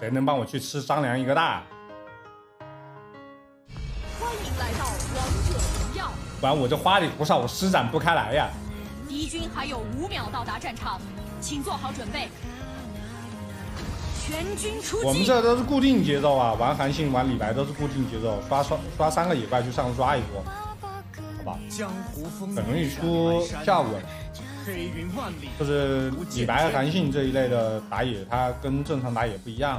谁能帮我去吃张良一个大？ 欢迎来到王者荣耀， 不然我这花里胡哨我施展不开来呀。 敌军还有5秒到达战场，请做好准备。全军出击！ 我们这都是固定节奏啊，玩韩信、玩李白都是固定节奏，刷3个野怪去上刷一波，好吧？很容易出效果。就是李白、韩信这一类的打野，它跟正常打野不一样。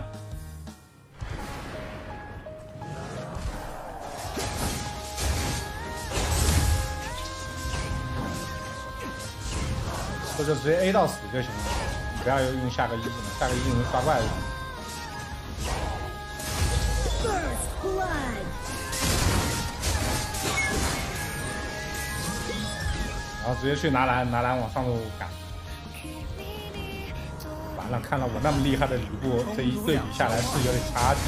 这就直接 A 到死就行了，不要用下个一技能，下个一技能刷怪就行。然后直接去拿蓝往上头赶。完了，看到我那么厉害的吕布，这一对比下来是有点差距。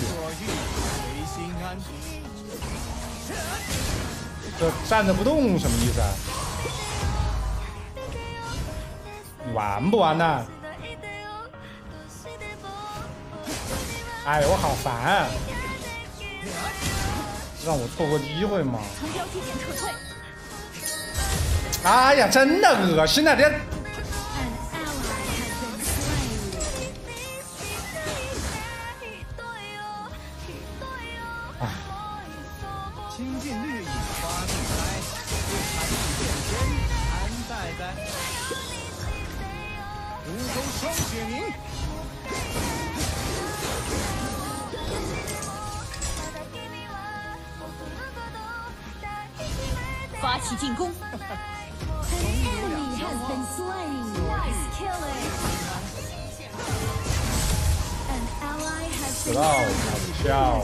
这站着不动什么意思啊？你玩不玩呢？哎，我好烦啊！让我错过机会吗？ 从标记点撤退。 哎呀，真的恶心啊！这。 清净绿影花自开，寒气变天，安在在。武功双雪明。 发起进攻。 知道，好笑。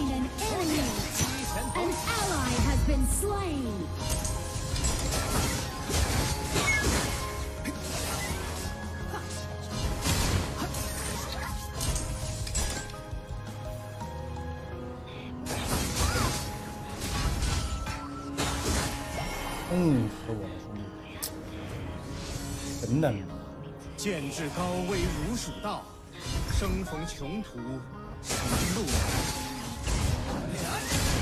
是我的兄弟，真的。 剑至高危如蜀道，生逢穷途行路难。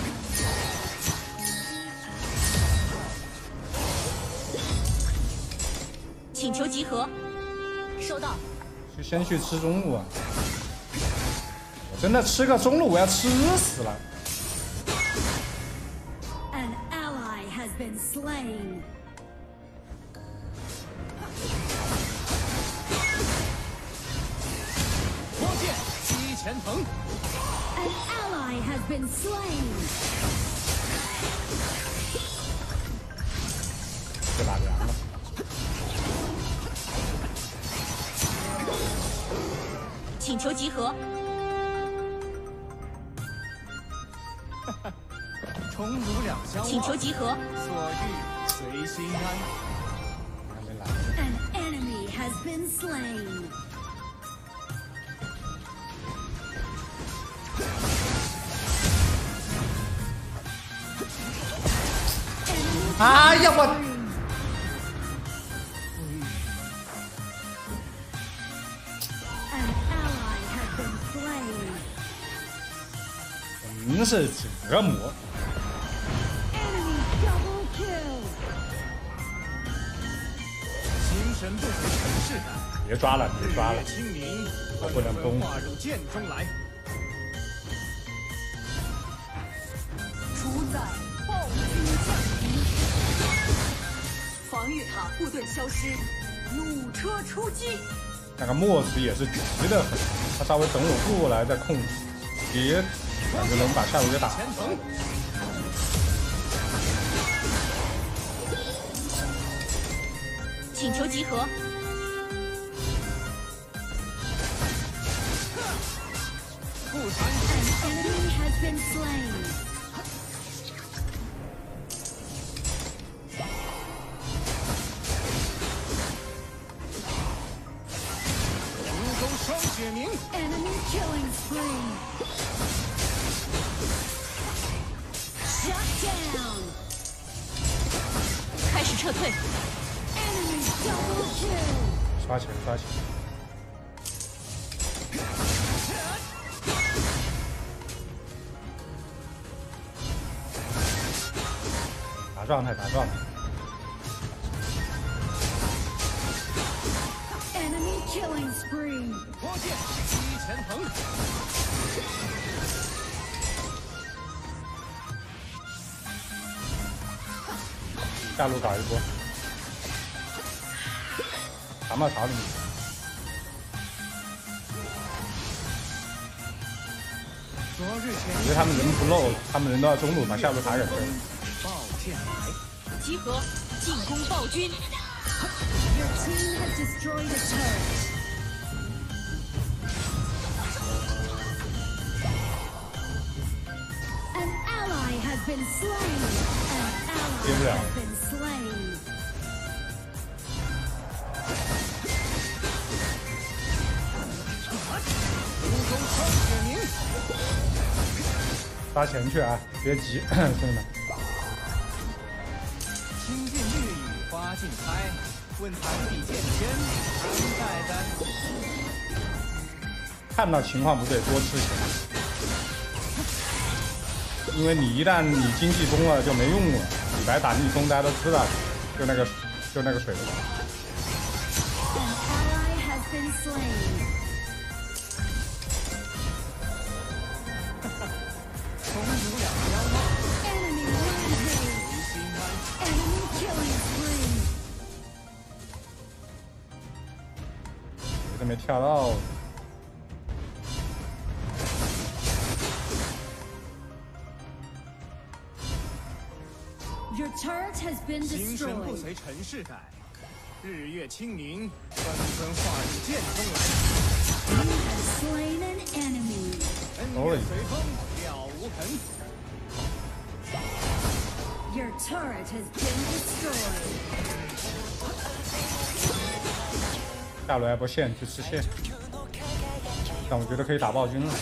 请求集合。收到。 先去吃中路啊！我真的吃个中路，我要吃死了。 Been slain. 光剑击前藤。 An ally has been slain. 这打凉了。 请求集合。 重如两相望。 请求集合。 所欲随心安。 还没来。 An enemy has been slain. 哎呀我！您是折磨。 心神不足尘世感。 别抓了，别抓了， 清明， 我不能崩。 化入剑中来。 主宰暴君降临，防御塔护盾消失，弩车出击。 那个墨子也是急得很，他稍微等我过来再控制，别感觉能把下路给打。 请求集合。 不传。 An enemy has been slain. 武功双雪明。 Enemy killing spree. Shut down. 开始撤退。 Enemy double kill. 刷起来，刷起来！ 打状态，打状态。 Enemy killing spree. 脱剑击前横， 下路搞一波，长帽朝里面。 昨日我觉得他们人不漏，他们人都要中路把下路打给谁？ 宝剑来， 集合，进攻暴君。 Your team has destroyed a turret. An ally has been slain. An ally has been slain. 无中双血明， 杀前去啊，别急，兄弟们。 清尽绿雨花尽开，问坛底见天，难待哉。 看到情况不对，多吃血，因为你一旦你经济崩了就没用了。李白打逆风大家都知道，就那个水的。 An ally has been slain. 从无两妖貌， Enemy rampage. 无心安。 Enemy killing spree. 谁都没跳到。 Your turret has been 形神不 destroyed. 随尘世改，日月清明，纷纷化入剑中来。 You have slain an enemy. 恩怨随风，了无痕。 Your turret has been destroyed. 下路来波线去吃线，但我觉得可以打暴君了。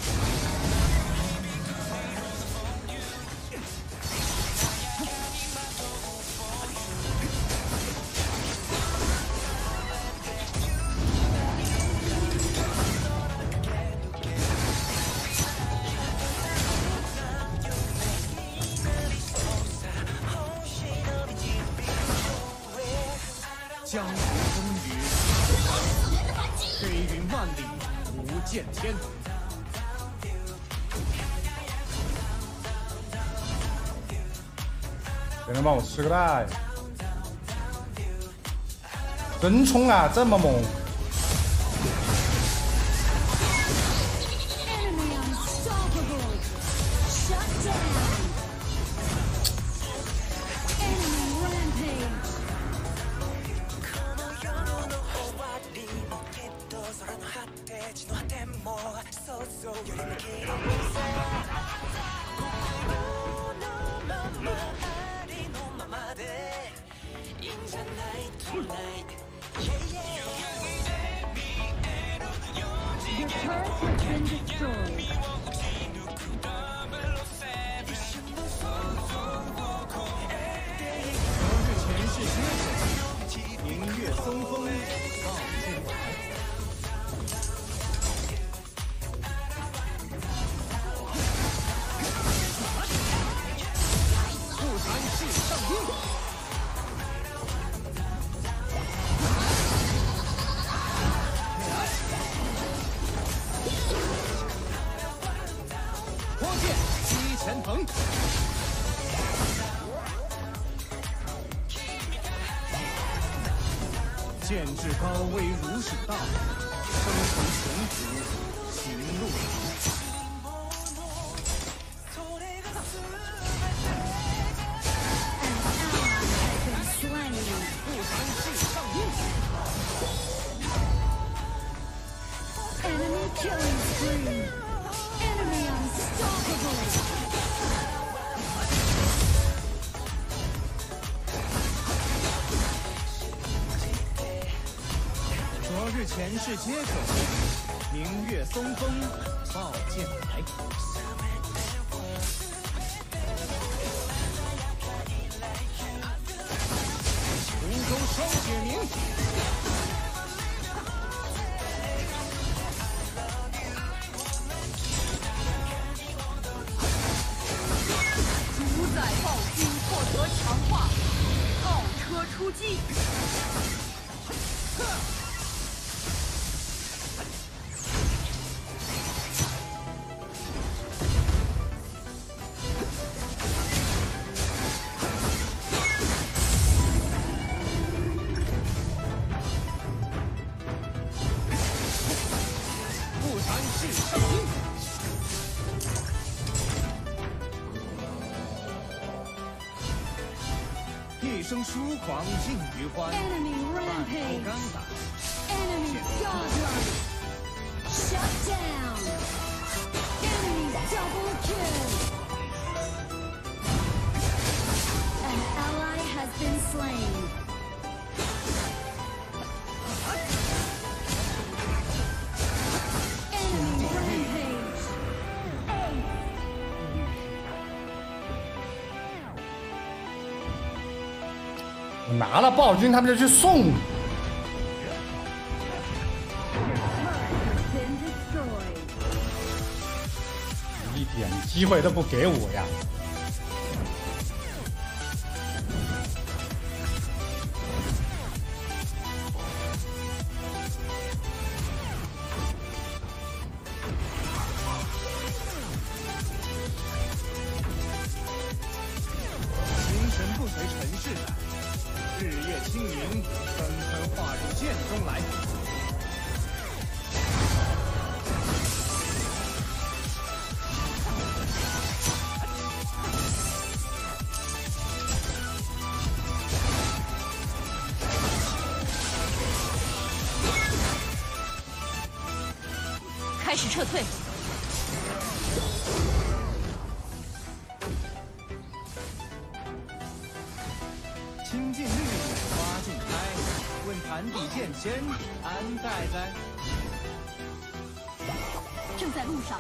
江湖风雨，黑云万里，无见天。 谁能帮我吃个大呀？真冲啊，这么猛！ Enemy unstoppable. Shut down. Enemy rampage. Your turret has been destroyed. 昨日前世皆是，明月松风报剑来。不谈世上英。 脱剑击前横，剑至高危如鼠道，生从穷途行路难。 An ally has been slain. 不谈世上英， Enemy killing spree. Enemy unstoppable. 昨日前世皆可知，明月松风报剑来。湖中双血明。 主宰暴君获得强击。 不传世圣音。 一声疏狂尽余欢， Enemy 半头 rampage. 肝胆， Enemy godlike. Shut down. Enemy double kill. An ally has been slain. Enemy rampage. Ace. 我拿了暴君，他们就去送。 Been destroyed. 一点机会都不给我呀！ 精神不随尘世的，日月清明，纷纷化入剑中来。 开始撤退。 清净绿野花尽开，问坛底剑仙安在哉？ 正在路上。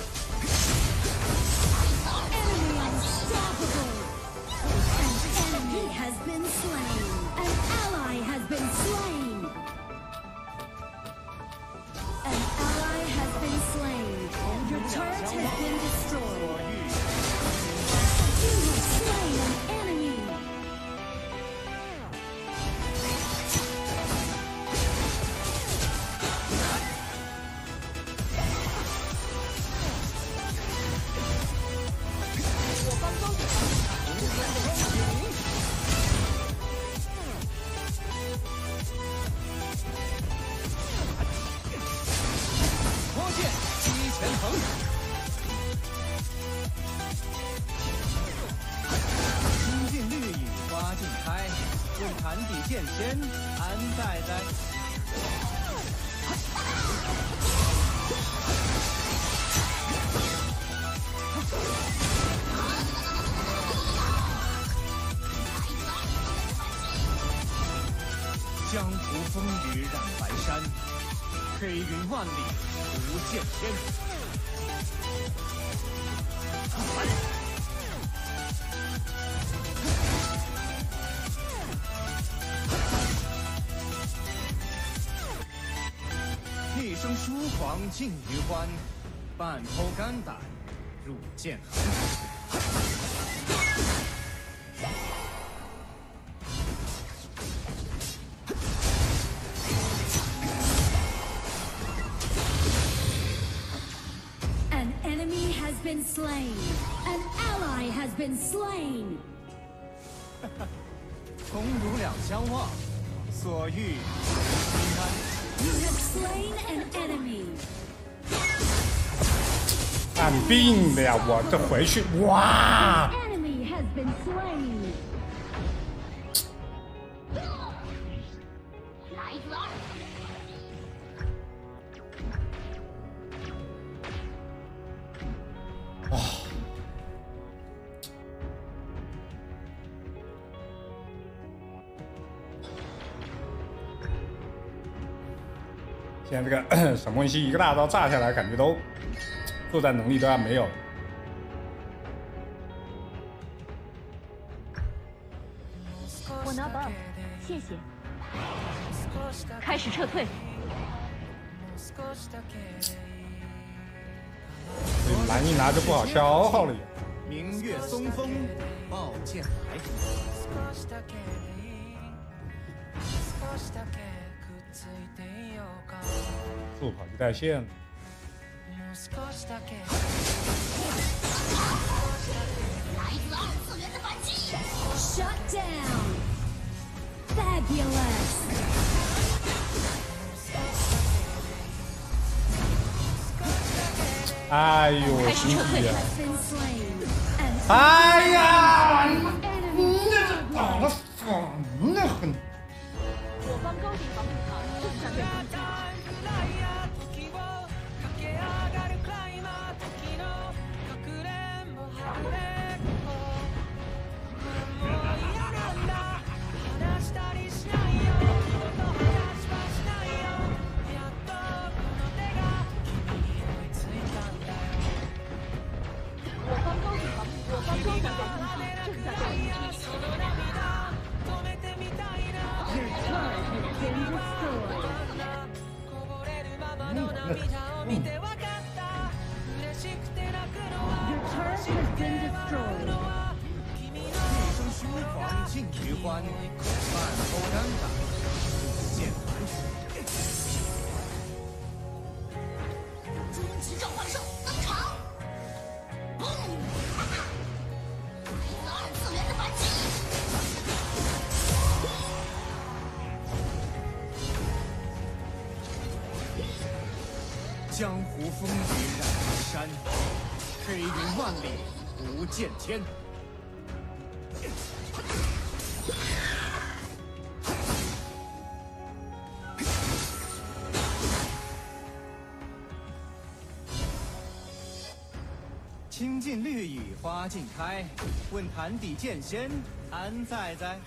Enemy unstoppable. An enemy has been slain. An ally has been slain. An ally has been slain. Your turret has been destroyed. You have slain an enemy. 坛底剑仙安在哉？江湖风雨染白山，黑云万里无见天。 一生疏狂尽余欢，半剖肝胆入剑痕。 An enemy has been slain. An ally has been slain. 同如两相望，所欲平安。 You have slain an enemy. 看病的呀！我这回去，哇！ An enemy has been slain. 哇！现在这个沈梦溪一个大招炸下来，感觉都作战能力都要没有了。 我拿 buff， 谢谢。开始撤退。 这蓝一拿就不好消耗了也。 明月松风，宝剑来。 速跑就带线。 Shut down. Fabulous. 哎呦，心机啊！ Been slain. And 哎呀，你 enemy 这打的烦的很。 我方高地防御塔正在被攻击。 尽余欢，半头尴尬，不见完全。 终极召唤兽登场！嘣！哈哈！来自二次元的反击！ 江湖风雨染河山，黑云万里不见天。 青尽绿蚁花尽开，问坛底剑仙安在在？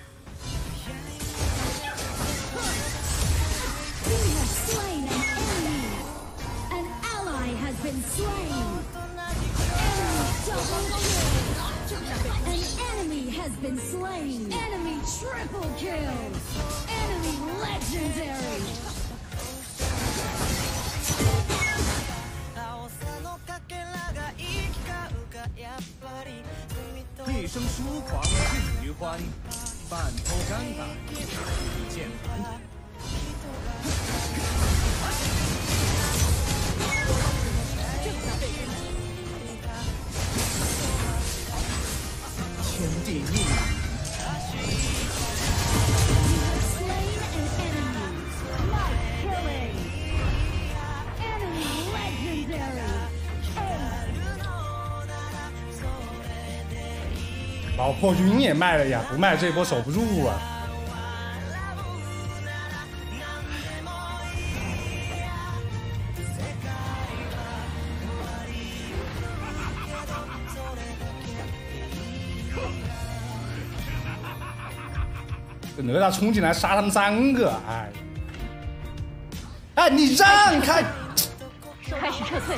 you have slain an enemy. An ally has been slain. Enemy double kill. An enemy has been slain. Enemy triple kill. Enemy legendary. 一生疏狂尽余欢，半头尴尬不见完全。天地逆转。 Slain an enemy. Nice killing. Enemy legendary. 老破军也卖了呀，不卖这波守不住啊！这哪吒冲进来杀他们3个，哎！哎，你让开！ 开始撤退。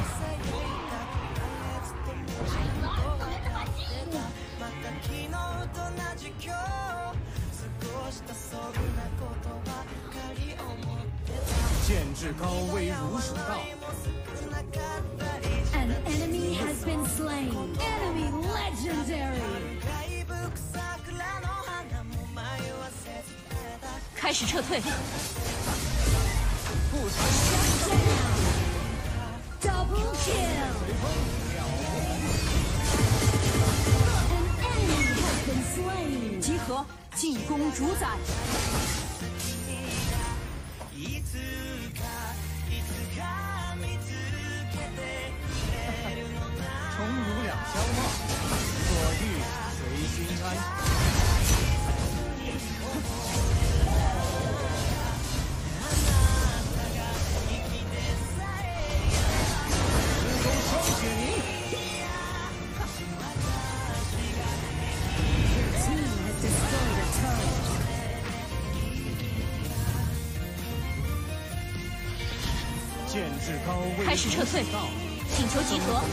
剑至高危如鼠道。 An enemy has been slain. Enemy legendary. 开始撤退。 Double kill. An enemy has been slain. 集合，进攻主宰。 重如两相望，所遇随心安。直攻双血凝。 Team has destroyed a turret. 剑至高危， 开始撤退，请求集合。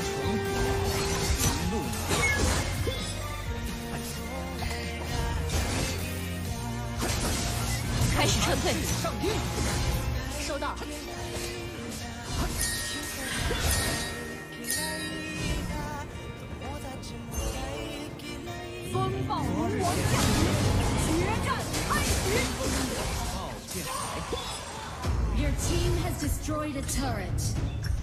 开始撤退。收到。风暴龙王降临，决战开始。 傲剑 team has destroyed a turret.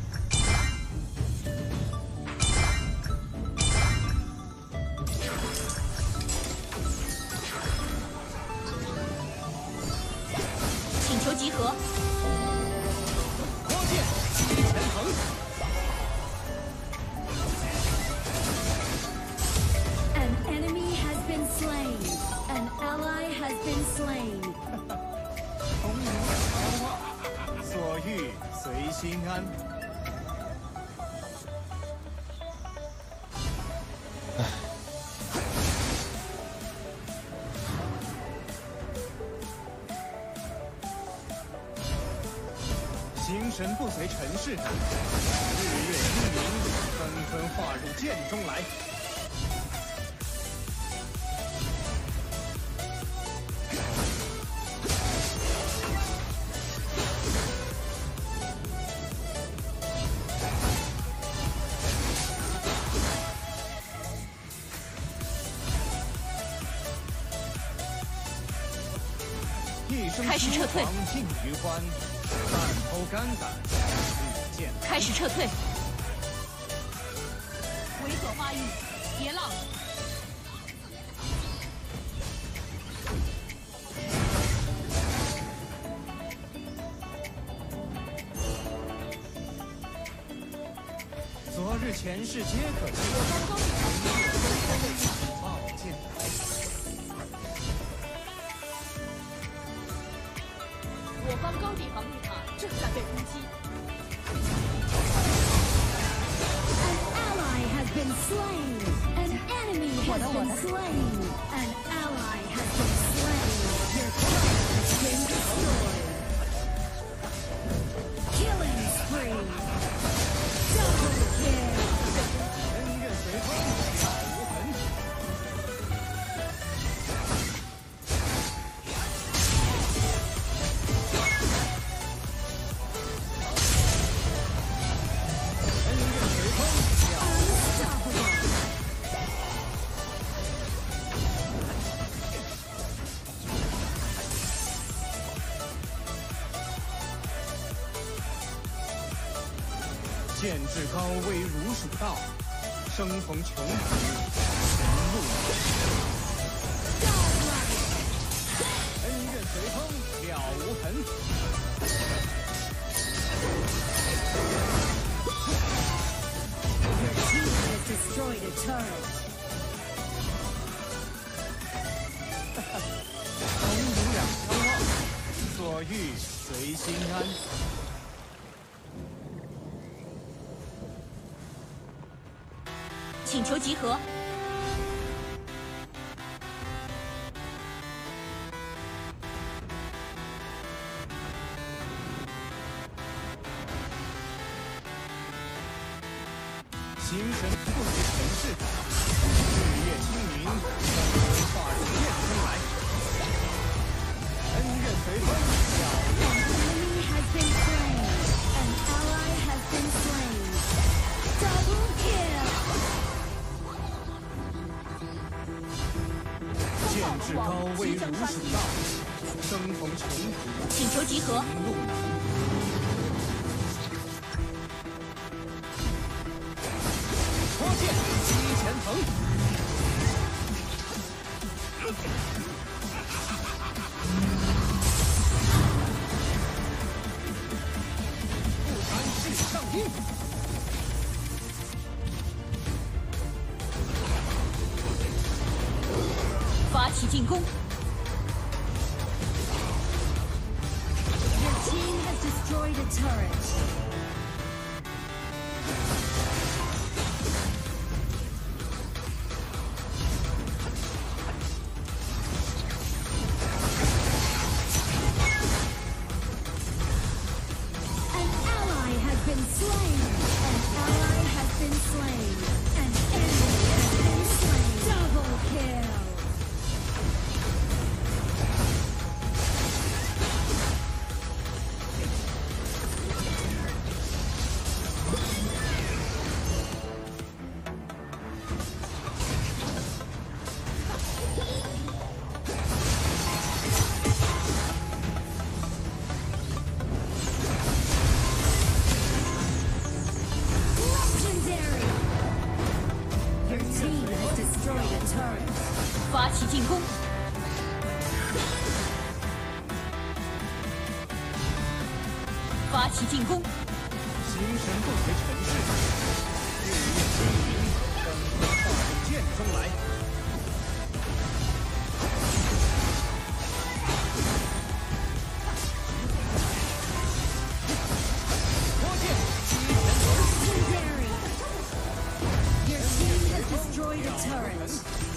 请求集合。 光剑击前藤。 An enemy has been slain. An ally has been slain. 童言无话，所欲随心安。心神不随尘世，日月精灵纷纷化入剑中来。 开始撤退。 黄尽余欢，半剖肝胆，日渐。 开始撤退。猥琐发育，别浪。 昨日前世皆可知，宝剑来。 我方高地防御塔正在被攻击。 An ally has been slain. An enemy has been slain. An ally has been slain. Your turret has been destroyed. Killing spree. Double kill. 恩怨随风，了无痕。 剑至高危如鼠道，生逢穷途前路难。恩怨随风，了无痕。 Your team has destroyed a turret. 同有两相望，所欲随心安。 请求集合。 心神不随尘世，日月清明，化入剑中来。恩怨随风，了无痕。 An enemy has been slain. An ally has been slain. Double kill. 剑至高危如鼠道，生逢穷途请求集合。 路难。光剑击前藤。不谈世上音。 发起进攻！ Your team has destroyed a turret. An ally has been slain. An ally has been slain. An enemy has been slain. Double kill. 进攻。发起进攻。 心神不回尘世，日月星云等从化入剑中来。多剑，西神 Legendary. Your team has destroyed a turret.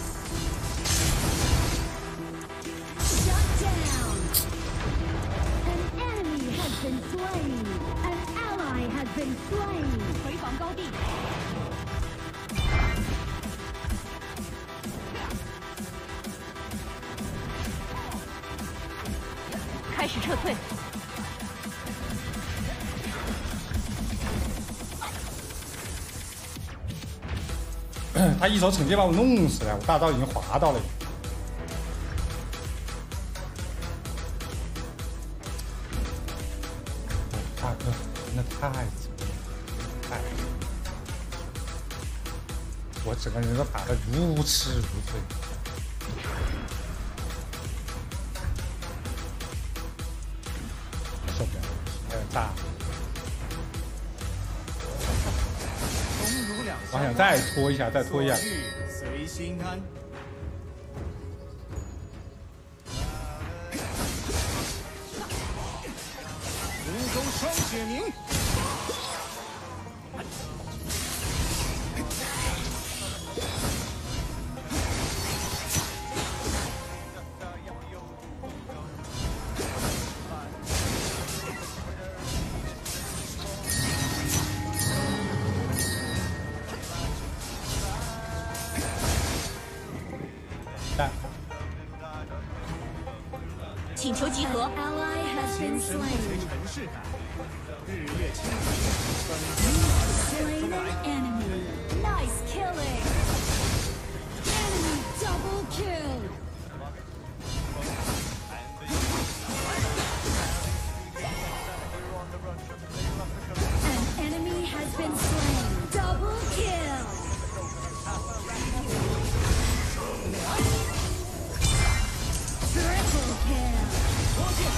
Shut down. An enemy has been slain. An ally has been slain. 回防高地。开始撤退。 他一手惩戒把我弄死了，我大招已经滑到了。大哥，真的太怎么样？太……我整个人都打得如痴如醉。受不了，还有炸！我想再拖一下，再拖一下。 随心安。武功双雪明。 请求集合。 Ally has 心 been 神不回 slain. 尘世感，日月清明等从 Slain 剑中 an 来。 enemy. Nice killing. Enemy double kill. An enemy has been slain. Double kill. Triple kill. 多剑，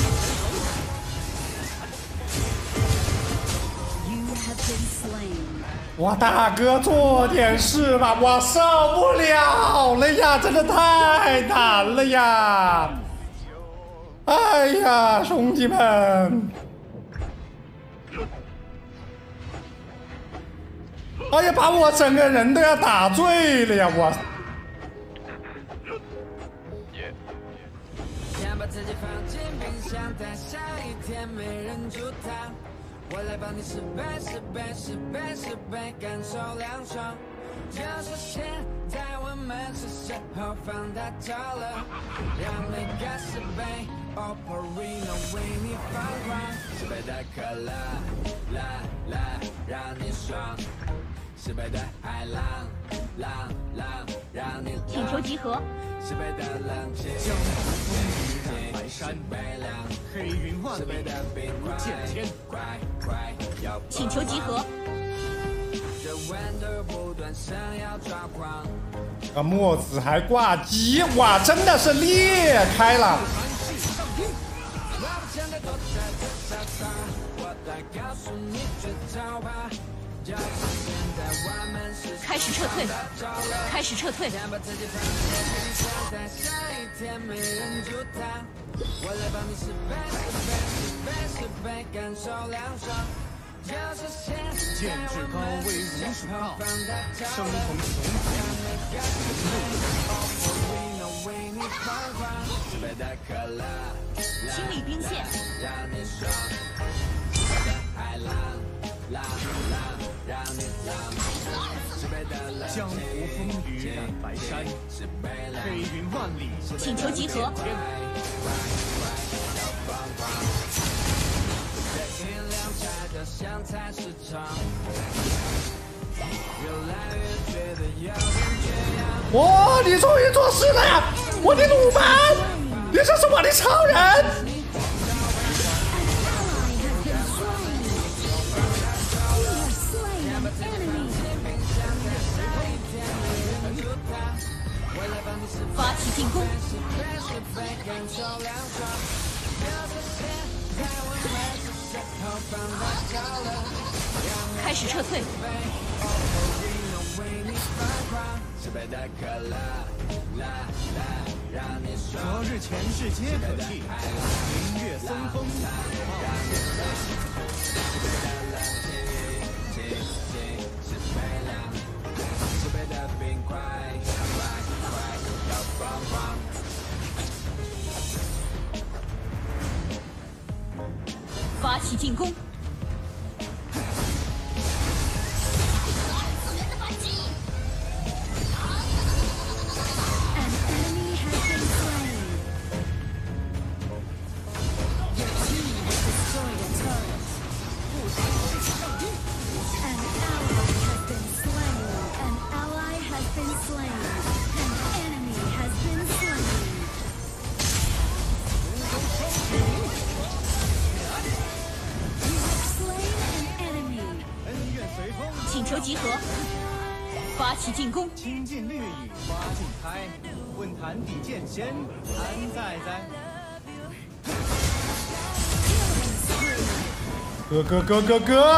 You have been slain. 哇，大哥做点事吧，我受不了了呀，真的太难了呀！哎呀，兄弟们！哎呀，把我整个人都要打醉了呀！我想把自己放进冰箱，但下一天没人煮汤。我来帮你失败，失败，失败，失败，感受凉爽。就是现在，我们是时候放大招了，让每个失败 Operino 为你放狂。失败的可乐，啦啦，让你爽。失败的海浪，浪浪，让你请求集合。 失败的冷气， 江湖风雨染白山，黑云万里无见天。 请求集合。 这豌豆不断想要抓狂。 墨子还挂机，哇，真的是裂开了！ 开始撤退，开始撤退。 剑至高危如鼠道，生逢穷清理兵线。 江湖风雨染白山，黑云万里请求集合。 哇，你终于做事了呀！我的鲁班，你这是我的超人！ 发起进开始撤退。 昨日前世皆可弃，明月松风发起进攻。 请求集合，发起进攻。 清尽绿雨花尽开，问坛底剑仙安在在？ 哥！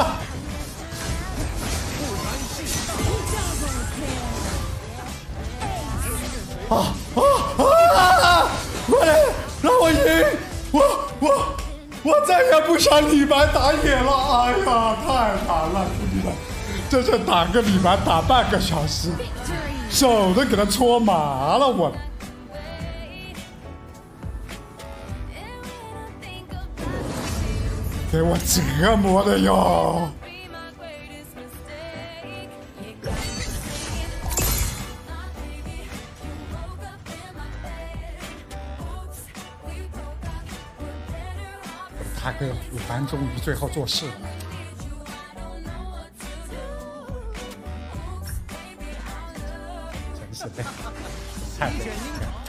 快点让我赢！我再也不想李白打野了！哎呀，太难了，兄弟们，这是打个李白打半个小时，手都给他搓麻了，我。给我折磨的哟！大哥，鲁班终于最后做事了，真是累，太累了。